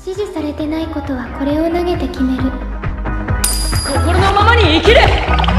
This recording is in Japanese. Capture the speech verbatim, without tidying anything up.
指示されてないことはこれを投げて決める。 心のままに生きる。